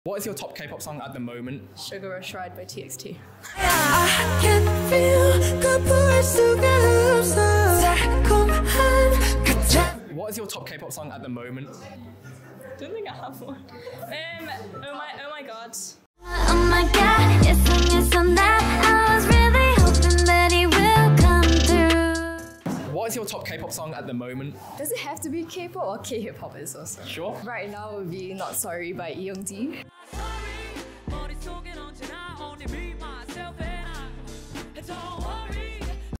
What is your top K-pop song at the moment? Sugar Rush Ride by TXT. What is your top K-pop song at the moment? Don't think I have one. Oh my god. Oh my god, yes on that. I was really hoping that he will come through. What is your top K-pop song at the moment? Does it have to be K-pop or K-hip hop is also? Sure. Right now would be Not Sorry by Young D.